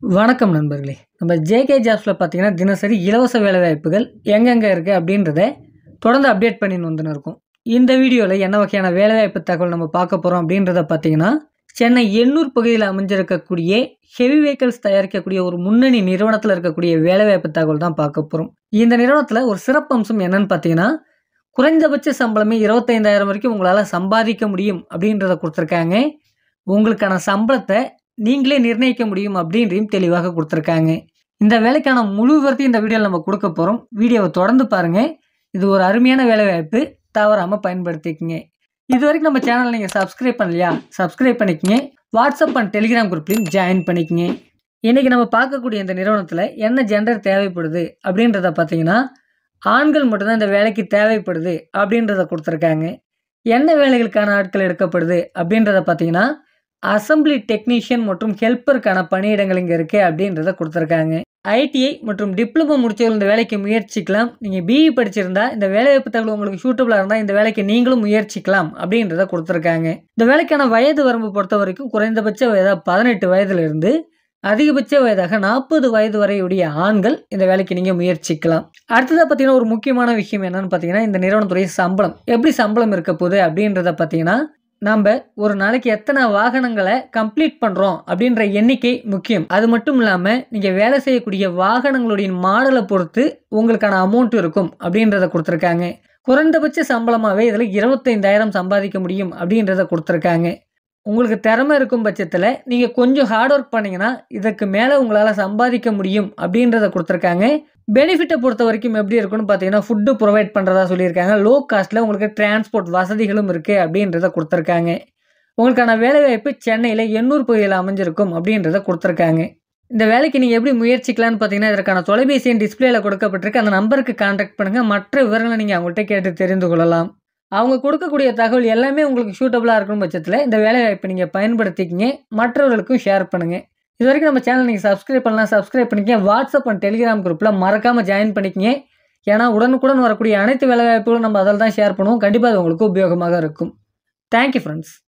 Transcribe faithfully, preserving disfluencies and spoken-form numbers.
வணக்கம் நண்பர்களே. நம்ம ஜேகே ஜாப்ஸ்ல பார்த்தீங்கன்னா, தினசரி இலவச வேலைவாய்ப்புகள் எங்கெங்க இருக்கு அப்படின்றத தொடர்ந்து அப்டேட் பண்ணின்னு வந்துன்னு இருக்கோம். இந்த வீடியோல என்ன வகையான வேலைவாய்ப்பு தகவல் நம்ம பார்க்க போறோம் அப்படின்றத பார்த்தீங்கன்னா, சென்னை எண்ணூர் பகுதியில் அமைஞ்சிருக்கக்கூடிய ஹெவி வெஹிக்கிள்ஸ் தயாரிக்கக்கூடிய ஒரு முன்னணி நிறுவனத்தில் இருக்கக்கூடிய வேலைவாய்ப்பு தகவல் தான் பார்க்க போறோம். இந்த நிறுவனத்தில் ஒரு சிறப்பம்சம் என்னன்னு பார்த்தீங்கன்னா, குறைந்தபட்ச சம்பளமே இருபத்தைந்தாயிரம் வரைக்கும் உங்களால சம்பாதிக்க முடியும் அப்படின்றத கொடுத்துருக்காங்க. உங்களுக்கான சம்பளத்தை நீங்களே நிர்ணயிக்க முடியும் அப்படின்றையும் தெளிவாக கொடுத்துருக்காங்க. இந்த வேலைக்கான முழு விவரத்தையும் இந்த வீடியோவில் நம்ம கொடுக்க போகிறோம். வீடியோவை தொடர்ந்து பாருங்கள். இது ஒரு அருமையான வேலைவாய்ப்பு, தவறாமல் பயன்படுத்திக்கங்க. இது வரைக்கும் நம்ம சேனலை நீங்கள் சப்ஸ்கிரைப் பண்ணலையா? சப்ஸ்கிரைப் பண்ணிக்கங்க. வாட்ஸ்அப் அண்ட் டெலிகிராம் குரூப்லையும் ஜாயின் பண்ணிக்கங்க. இன்றைக்கி நம்ம பார்க்கக்கூடிய இந்த நிறுவனத்தில் என்ன ஜெண்டர் தேவைப்படுது அப்படின்றத பார்த்தீங்கன்னா, ஆண்கள் மட்டும்தான் இந்த வேலைக்கு தேவைப்படுது அப்படின்றத கொடுத்துருக்காங்க. என்ன வேலைகளுக்கான ஆட்கள் எடுக்கப்படுது அப்படின்றத பார்த்தீங்கன்னா, அசம்பிளி டெக்னீஷியன் மற்றும் ஹெல்ப்பருக்கான பணியிடங்கள் இங்கே இருக்குது அப்படின்றத கொடுத்துருக்காங்க. ஐடிஐ மற்றும் டிப்ளமோ முடிச்சவங்க இந்த வேலைக்கு முயற்சிக்கலாம். நீங்கள் பிஇ படிச்சிருந்தா இந்த வேலைவாய்ப்பு தகவல் உங்களுக்கு சூட்டபுளாக இருந்தால் இந்த வேலைக்கு நீங்களும் முயற்சிக்கலாம் அப்படின்றத கொடுத்துருக்காங்க. இந்த வேலைக்கான வயது வரம்பு பொறுத்த வரைக்கும் குறைந்தபட்ச வயதாக பதினெட்டு வயதிலிருந்து அதிகபட்ச வயதாக நாற்பது வயது வரையுடைய ஆண்கள் இந்த வேலைக்கு நீங்கள் முயற்சிக்கலாம். அடுத்ததாக பார்த்தீங்கன்னா, ஒரு முக்கியமான விஷயம் என்னன்னு பார்த்தீங்கன்னா, இந்த நிறுவனத்துடைய சம்பளம் எப்படி சம்பளம் இருக்க போகுது அப்படின்றத பார்த்தீங்கன்னா, நம்ம ஒரு நாளைக்கு எத்தனை வாகனங்களை கம்ப்ளீட் பண்ணுறோம் அப்படின்ற எண்ணிக்கை முக்கியம். அது மட்டும் இல்லாமல் நீங்கள் வேலை செய்யக்கூடிய வாகனங்களுடைய மாடலை பொறுத்து உங்களுக்கான அமௌண்ட் இருக்கும் அப்படின்றத கொடுத்துருக்காங்க. குறைந்தபட்ச சம்பளமாகவே இதில் இருபத்தைந்தாயிரம் சம்பாதிக்க முடியும் அப்படின்றத கொடுத்துருக்காங்க. உங்களுக்கு திறமை இருக்கும் பட்சத்தில் நீங்கள் கொஞ்சம் ஹார்ட் ஒர்க் பண்ணிங்கன்னா இதுக்கு மேலே உங்களால் சம்பாதிக்க முடியும் அப்படின்றத கொடுத்துருக்காங்க. பெனிஃபிட்டை பொறுத்த வரைக்கும் எப்படி இருக்குன்னு பார்த்தீங்கன்னா, ஃபுட்டு ப்ரொவைட் பண்ணுறதா சொல்லியிருக்காங்க. லோ காஸ்ட்டில் உங்களுக்கு டிரான்ஸ்போர்ட் வசதிகளும் இருக்குது அப்படின்றத கொடுத்துருக்காங்க. உங்களுக்கான வேலைவாய்ப்பு சென்னையில் எண்ணூர் பகுதியில் அமைஞ்சிருக்கும் அப்படின்றத கொடுத்துருக்காங்க. இந்த வேலைக்கு நீங்கள் எப்படி முயற்சிக்கலான்னு பார்த்தீங்கன்னா, இதற்கான தொலைபேசி எண் டிஸ்பிளேல கொடுக்கப்பட்டிருக்கு. அந்த நம்பருக்கு கான்டாக்ட் பண்ணுங்கள். மற்ற விவரங்களை நீங்கள் அவங்கள்ட்ட கேட்டு தெரிந்து கொள்ளலாம். அவங்க கொடுக்கக்கூடிய தகவல் எல்லாமே உங்களுக்கு சூட்டபுளாக இருக்கும் பட்சத்தில் இந்த வேலைவாய்ப்பை நீங்கள் பயன்படுத்திக்கிங்க. மற்றவர்களுக்கும் ஷேர் பண்ணுங்கள். இது வரைக்கும் நம்ம சேனல் நீங்கள் சப்ஸ்கிரைப் பண்ணலாம், சப்ஸ்கிரைப் பண்ணிக்கங்க. வாட்ஸ்அப் அண்ட் டெலிகிராம் குரூப்பில் மறக்காமல் ஜாயின் பண்ணிக்கங்க. ஏன்னா உடனுக்குடன் வரக்கூடிய அனைத்து வேலைவாய்ப்புகளும் நம்ம அதில் தான் ஷேர் பண்ணுவோம். கண்டிப்பாக அது உங்களுக்கு உபயோகமாக இருக்கும். Thank you friends.